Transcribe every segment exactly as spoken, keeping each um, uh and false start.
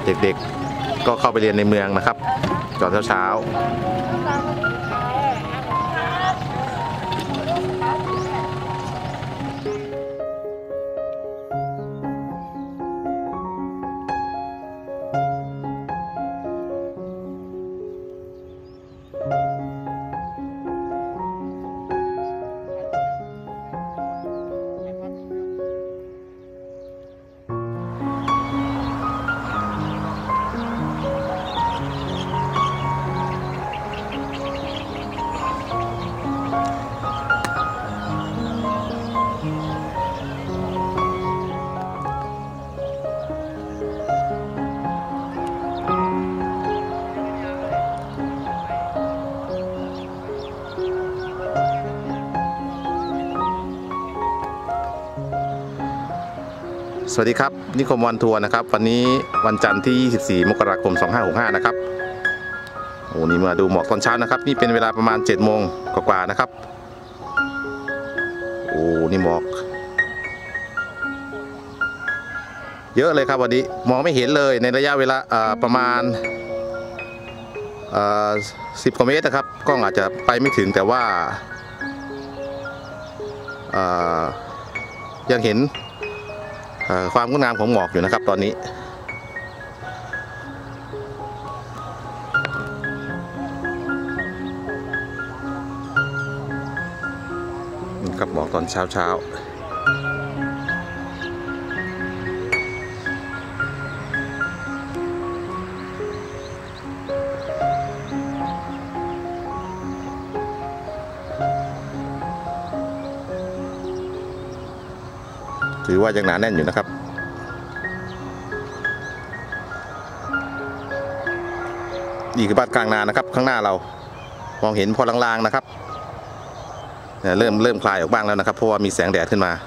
เด็กๆก็เข้าไปเรียนในเมืองนะครับตอนเช้าๆสวัสดีครับนิคมวันทัวร์นะครับวันนี้วันจันทร์ที่ยี่สิบสี่มกราคมสองพันห้าร้อยหกสิบห้านะครับโอ้นี่มาดูหมอกตอนเช้านะครับนี่เป็นเวลาประมาณเจ็ดโมงกว่าๆนะครับโอ้นี่หมอกเยอะเลยครับวันนี้มองไม่เห็นเลยในระยะเวลาประมาณสิบกว่าเมตรนะครับกล้องอาจจะไปไม่ถึงแต่ว่ายังเห็นความงดงามของหมอกอยู่นะครับตอนนี้ครับหมอกตอนเช้าเช้าถือว่ายังหนาแน่นอยู่นะครับนี่คือบ้านกลางนานะครับข้างหน้าเรามองเห็นพอลางๆนะครับเริ่มเริ่มคลายออกบ้างแล้วนะครับเพราะว่ามีแสงแดดขึ้นมา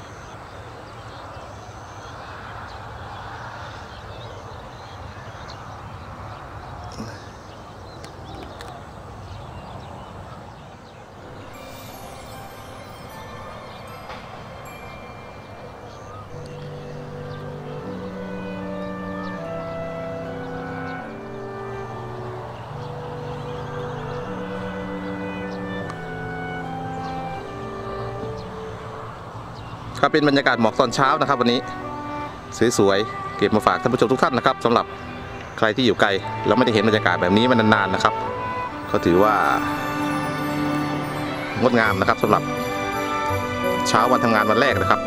ก็เป็นบรรยากาศหมอกตอนเช้านะครับวันนี้สวยๆเก็บมาฝากท่านผู้ชมทุกท่านนะครับสำหรับใครที่อยู่ไกลแล้วไม่ได้เห็นบรรยากาศแบบนี้มานานๆนะครับก็ถือว่างดงามนะครับสำหรับเช้าวันทำงานวันแรกนะครับ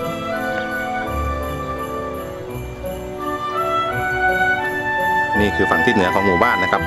นี่คือฝั่งทิศเหนือของหมู่บ้านนะครับ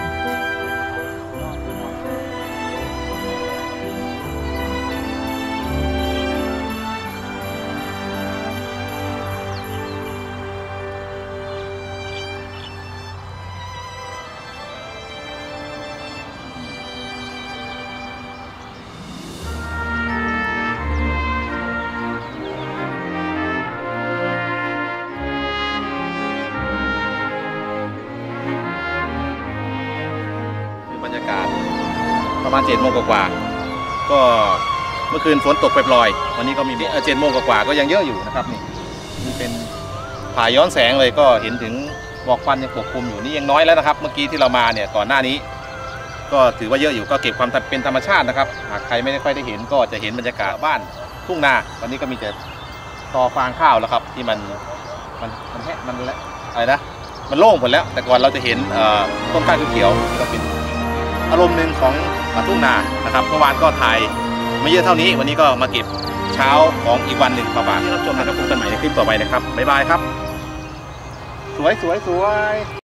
บรรยากาศประมาณเจ็ดโมงกว่าๆก็เมื่อคืนฝนตกไปปล่อยวันนี้ก็มีเจ็ดโมงกว่าๆก็ยังเยอะอยู่นะครับนี่นี่เป็นผ่าย้อนแสงเลยก็เห็นถึงหมอกควันยังปกคลุมอยู่นี่ยังน้อยแล้วนะครับเมื่อกี้ที่เรามาเนี่ยก่อนหน้านี้ก็ถือว่าเยอะอยู่ก็เก็บความเป็นธรรมชาตินะครับหากใครไม่ได้ค่อยได้เห็นก็จะเห็นบรรยากาศบ้านทุ่งนาวันนี้ก็มีแต่ตอฟางข้าวแล้วครับที่มันมันมันแห้งมันอะไรนะมันโล่งหมดแล้วแต่ก่อนเราจะเห็นต้นข้าวเขียวๆก็เป็นอารมณ์หนึ่งของทุ่งนานะครับเมื่อวานก็ถ่ายไม่เยอะเท่านี้วันนี้ก็มาเก็บเช้าของอีกวันหนึ่งฝากที่รับชมนะครับพบกันใหม่ในคลิปต่อไปนะครับบ๊ายบายครับสวยสวยสวย